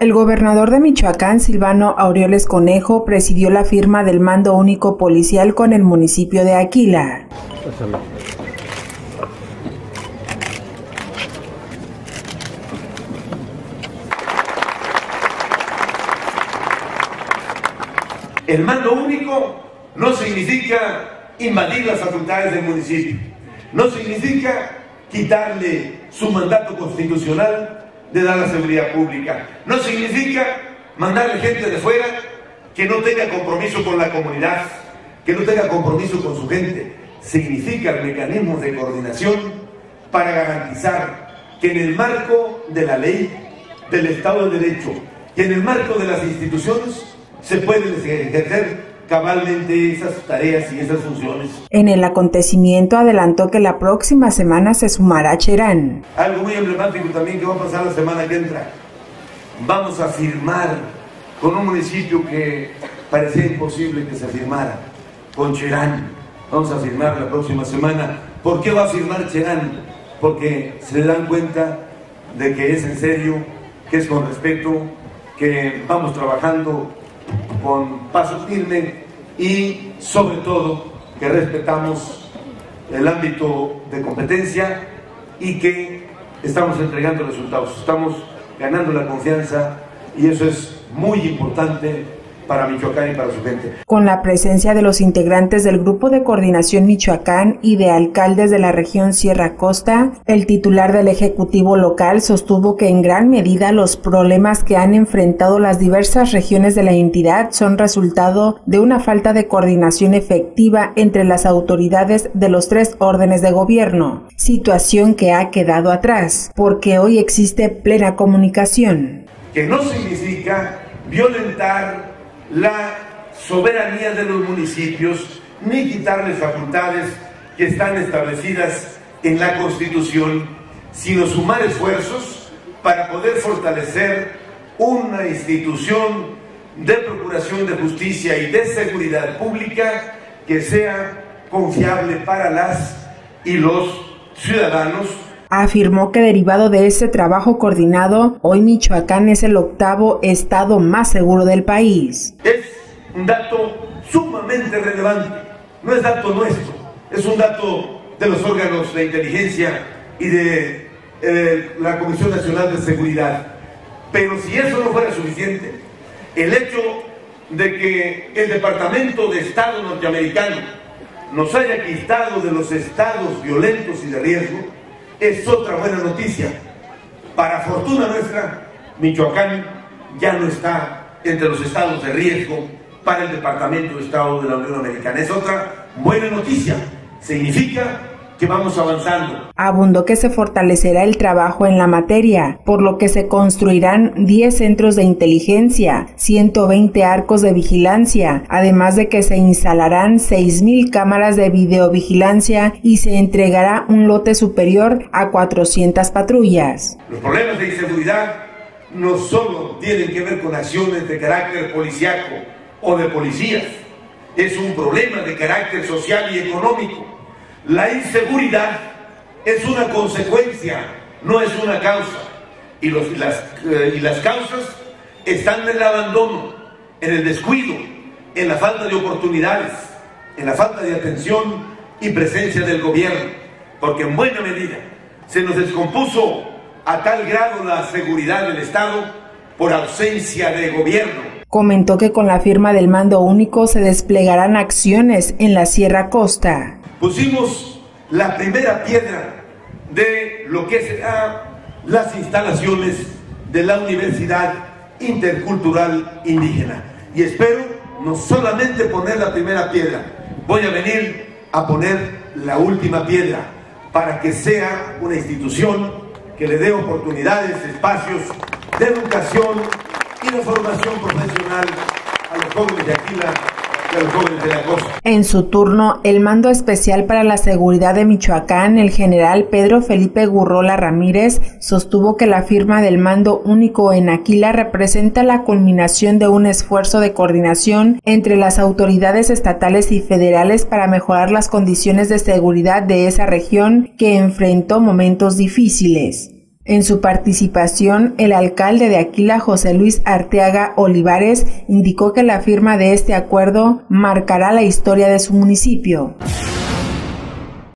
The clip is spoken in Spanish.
El gobernador de Michoacán, Silvano Aureoles Conejo, presidió la firma del mando único policial con el municipio de Aquila. El mando único no significa invadir las facultades del municipio, no significa quitarle su mandato constitucional de dar la seguridad pública, no significa mandarle gente de fuera que no tenga compromiso con la comunidad, que no tenga compromiso con su gente. Significa mecanismos de coordinación para garantizar que en el marco de la ley, del Estado de Derecho y en el marco de las instituciones se pueden ejercer cabalmente esas tareas y esas funciones. En el acontecimiento adelantó que la próxima semana se sumará a Cherán. Algo muy emblemático también que va a pasar la semana que entra. Vamos a firmar con un municipio que parecía imposible que se firmara, con Cherán. Vamos a firmar la próxima semana. ¿Por qué va a firmar Cherán? Porque se dan cuenta de que es en serio, que es con respeto, que vamos trabajando con paso firme y sobre todo que respetamos el ámbito de competencia y que estamos entregando resultados, estamos ganando la confianza y eso es muy importante para Michoacán y para su gente. Con la presencia de los integrantes del Grupo de Coordinación Michoacán y de alcaldes de la región Sierra Costa, el titular del Ejecutivo local sostuvo que en gran medida los problemas que han enfrentado las diversas regiones de la entidad son resultado de una falta de coordinación efectiva entre las autoridades de los tres órdenes de gobierno, situación que ha quedado atrás, porque hoy existe plena comunicación. Que no significa violentar la soberanía de los municipios, ni quitarles facultades que están establecidas en la Constitución, sino sumar esfuerzos para poder fortalecer una institución de procuración de justicia y de seguridad pública que sea confiable para las y los ciudadanos. Afirmó que derivado de ese trabajo coordinado, hoy Michoacán es el octavo estado más seguro del país. Es un dato sumamente relevante, no es dato nuestro, es un dato de los órganos de inteligencia y de la Comisión Nacional de Seguridad. Pero si eso no fuera suficiente, el hecho de que el Departamento de Estado norteamericano nos haya quitado de los estados violentos y de riesgo, es otra buena noticia. Para fortuna nuestra, Michoacán ya no está entre los estados de riesgo para el Departamento de Estado de la Unión Americana. Es otra buena noticia. Significa que vamos avanzando. Abundó que se fortalecerá el trabajo en la materia, por lo que se construirán 10 centros de inteligencia, 120 arcos de vigilancia, además de que se instalarán 6,000 cámaras de videovigilancia y se entregará un lote superior a 400 patrullas. Los problemas de inseguridad no solo tienen que ver con acciones de carácter policíaco o de policías, es un problema de carácter social y económico. La inseguridad es una consecuencia, no es una causa. Y las causas están en el abandono, en el descuido, en la falta de oportunidades, en la falta de atención y presencia del gobierno. Porque en buena medida se nos descompuso a tal grado la seguridad del Estado por ausencia de gobierno. Comentó que con la firma del mando único se desplegarán acciones en la Sierra Costa. Pusimos la primera piedra de lo que serán las instalaciones de la Universidad Intercultural Indígena. Y espero no solamente poner la primera piedra, voy a venir a poner la última piedra para que sea una institución que le dé oportunidades, espacios de educación y de formación profesional a los jóvenes de Aquila. En su turno, el Mando Especial para la Seguridad de Michoacán, el general Pedro Felipe Gurrola Ramírez, sostuvo que la firma del mando único en Aquila representa la culminación de un esfuerzo de coordinación entre las autoridades estatales y federales para mejorar las condiciones de seguridad de esa región que enfrentó momentos difíciles. En su participación, el alcalde de Aquila, José Luis Arteaga Olivares, indicó que la firma de este acuerdo marcará la historia de su municipio.